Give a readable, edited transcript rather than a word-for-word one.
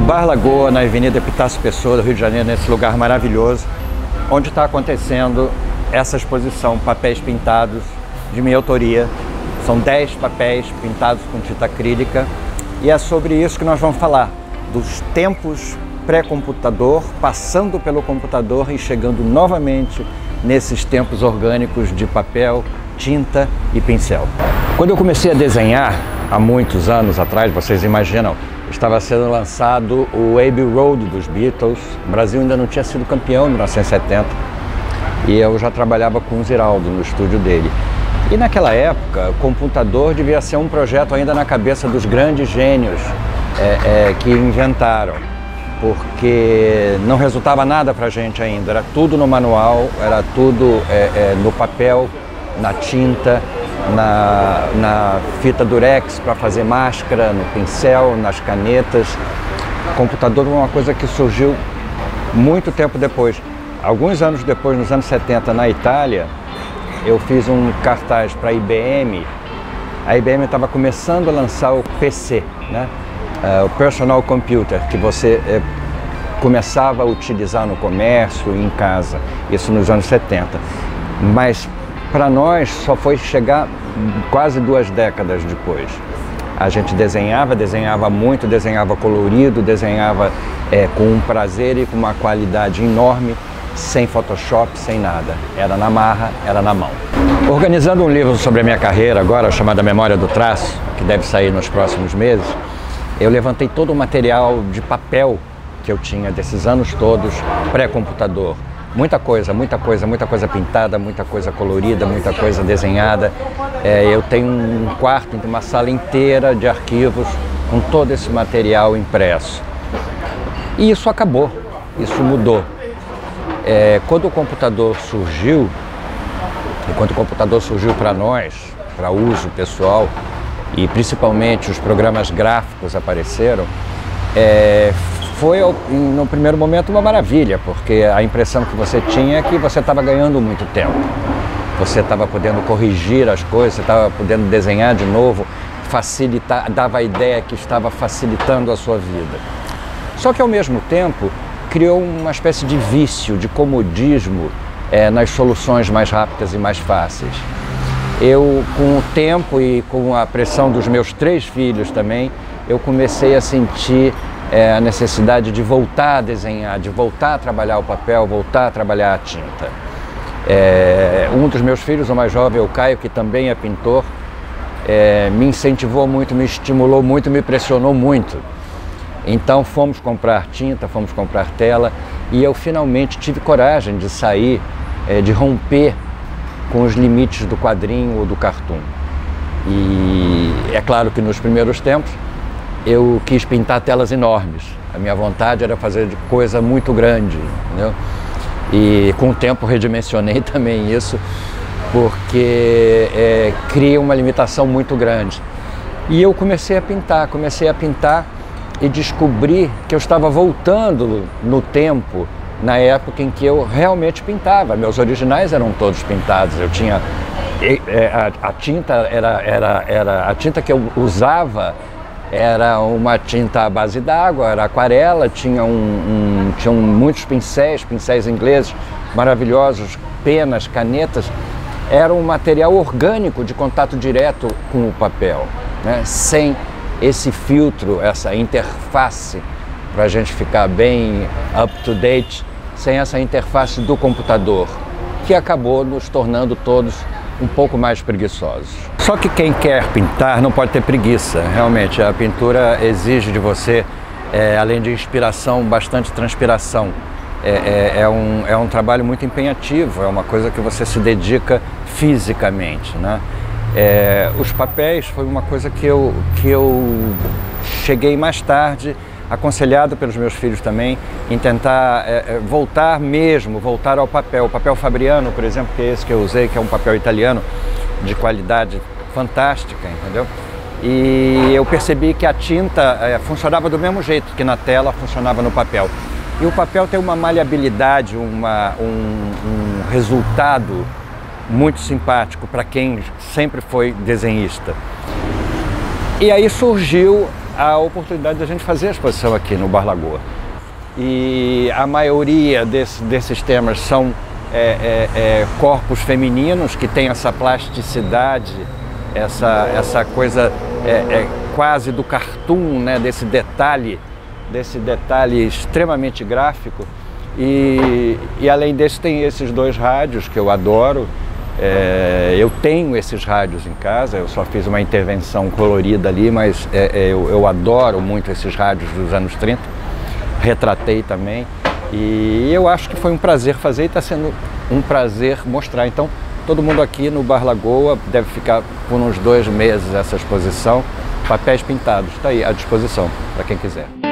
Bar Lagoa, na Avenida Epitácio Pessoa, do Rio de Janeiro, nesse lugar maravilhoso, onde está acontecendo essa exposição Papéis Pintados, de minha autoria. São 10 papéis pintados com tinta acrílica e é sobre isso que nós vamos falar, dos tempos pré-computador, passando pelo computador e chegando novamente nesses tempos orgânicos de papel, tinta e pincel. Quando eu comecei a desenhar, há muitos anos atrás, vocês imaginam, estava sendo lançado o Abbey Road dos Beatles, o Brasil ainda não tinha sido campeão em 1970 e eu já trabalhava com o Ziraldo no estúdio dele. E naquela época, o computador devia ser um projeto ainda na cabeça dos grandes gênios que inventaram, porque não resultava nada pra gente ainda, era tudo no manual, era tudo no papel, na tinta, na fita durex para fazer máscara, no pincel, nas canetas. O computador é uma coisa que surgiu muito tempo depois. Alguns anos depois, nos anos 70, na Itália, eu fiz um cartaz para a IBM. A IBM estava começando a lançar o PC, né? O Personal Computer, que você começava a utilizar no comércio e em casa, isso nos anos 70. Mas para nós só foi chegar quase 2 décadas depois. A gente desenhava muito, desenhava colorido, desenhava com um prazer e com uma qualidade enorme, sem Photoshop, sem nada. Era na marra, era na mão. Organizando um livro sobre a minha carreira agora, chamado Memória do Traço, que deve sair nos próximos meses, eu levantei todo o material de papel que eu tinha desses anos todos pré-computador. Muita coisa pintada, muita coisa colorida, muita coisa desenhada. Eu tenho um quarto, uma sala inteira de arquivos com todo esse material impresso. E isso acabou, isso mudou. Quando o computador surgiu, para nós, para uso pessoal, e principalmente os programas gráficos apareceram, foi no primeiro momento uma maravilha, porque a impressão que você tinha é que você estava ganhando muito tempo. Você estava podendo corrigir as coisas, você estava podendo desenhar de novo, facilitar, dava a ideia que estava facilitando a sua vida. Só que ao mesmo tempo criou uma espécie de vício, de comodismo nas soluções mais rápidas e mais fáceis. Eu, com o tempo e com a pressão dos meus 3 filhos também, eu comecei a sentir a necessidade de voltar a desenhar, de voltar a trabalhar o papel, voltar a trabalhar a tinta. Um dos meus filhos, o mais jovem, o Caio, que também é pintor, me incentivou muito, me estimulou muito, me pressionou muito. Então fomos comprar tinta, fomos comprar tela e eu finalmente tive coragem de sair, de romper com os limites do quadrinho ou do cartoon. E é claro que nos primeiros tempos eu quis pintar telas enormes. A minha vontade era fazer de coisa muito grande, entendeu? E com o tempo redimensionei também isso, porque cria uma limitação muito grande. E eu comecei a pintar e descobri que eu estava voltando no tempo, na época em que eu realmente pintava. Meus originais eram todos pintados. Eu tinha a tinta a tinta que eu usava era uma tinta à base d'água, era aquarela, tinham muitos pincéis ingleses maravilhosos, penas, canetas. Era um material orgânico de contato direto com o papel, né? Sem esse filtro, essa interface, para a gente ficar bem up-to-date, sem essa interface do computador, que acabou nos tornando todos um pouco mais preguiçosos. Só que quem quer pintar não pode ter preguiça, realmente. A pintura exige de você, além de inspiração, bastante transpiração. É um trabalho muito empenhativo, é uma coisa que você se dedica fisicamente, né? Os papéis foi uma coisa que eu cheguei mais tarde, aconselhado pelos meus filhos também, em tentar voltar ao papel. O papel Fabriano, por exemplo, que é esse que eu usei, que é um papel italiano de qualidade fantástica, entendeu? E eu percebi que a tinta funcionava do mesmo jeito que na tela funcionava no papel. E o papel tem uma maleabilidade, um resultado muito simpático para quem sempre foi desenhista. E aí surgiu a oportunidade de a gente fazer a exposição aqui no Bar Lagoa. E a maioria desses temas são corpos femininos que têm essa plasticidade, essa coisa quase do cartoon, né? desse detalhe extremamente gráfico. E além desse tem esses dois rádios que eu adoro. Eu tenho esses rádios em casa, eu só fiz uma intervenção colorida ali, mas eu adoro muito esses rádios dos anos 30, retratei também, e eu acho que foi um prazer fazer e está sendo um prazer mostrar. Então, todo mundo aqui no Bar Lagoa deve ficar por uns 2 meses essa exposição, papéis pintados, está aí à disposição para quem quiser.